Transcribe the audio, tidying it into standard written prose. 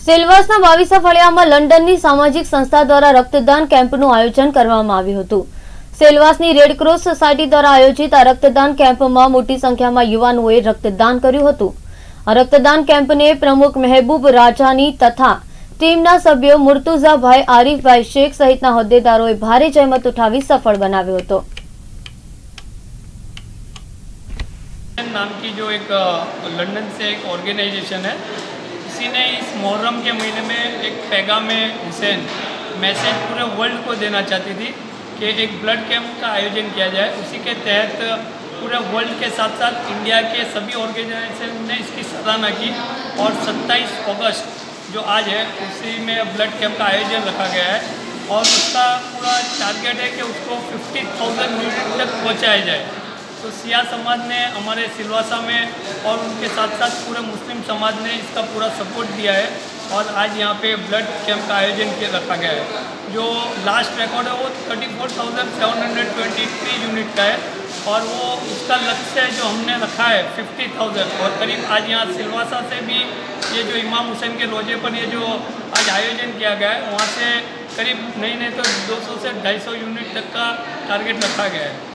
સેલવાસના 22 ફળિયામાં લંડનની સામાજિક સંસ્થા દ્વારા રક્તદાન કેમ્પનું આયોજન કરવામાં આવ્યું હતું। સેલવાસની રેડક્રોસ સોસાયટી દ્વારા આયોજિત આ રક્તદાન કેમ્પમાં મોટી સંખ્યામાં યુવાનોએ રક્તદાન કર્યું હતું। આ રક્તદાન કેમ્પને પ્રમુખ મહેબૂબ રાજાની તથા ટીમના સભ્યો મુર્તુઝાભાઈ, આરીફભાઈ શેખ સહિતના હોદ્દેદારોએ ભારે જહેમત ઉઠાવી સફળ બનાવ્યો હતો। नाम की जो एक लंदन से एक ऑर्गेनाइजेशन है, उसी ने इस मुहर्रम के महीने में एक पैगाम हुसैन मैसेज पूरे वर्ल्ड को देना चाहती थी कि एक ब्लड कैंप का आयोजन किया जाए। उसी के तहत पूरे वर्ल्ड के साथ साथ इंडिया के सभी ऑर्गेनाइजेशन ने इसकी सराहना की और 27 अगस्त जो आज है उसी में ब्लड कैंप का आयोजन रखा गया है और उसका पूरा टारगेट है कि उसको 50,000 यूनिट तक पहुँचाया जाए। तो सिया समाज ने हमारे सिलवासा में और उनके साथ साथ पूरे मुस्लिम समाज ने इसका पूरा सपोर्ट दिया है और आज यहाँ पे ब्लड कैंप का आयोजन किया रखा गया है। जो लास्ट रिकॉर्ड है वो 34,723 यूनिट का है और वो उसका लक्ष्य जो हमने रखा है 50,000 और करीब आज यहाँ सिलवासा से भी ये जो इमाम हुसैन के रोजे पर ये जो आज आयोजन किया गया है वहाँ से करीब नहीं तो 200 से 250 यूनिट तक का टारगेट रखा गया है।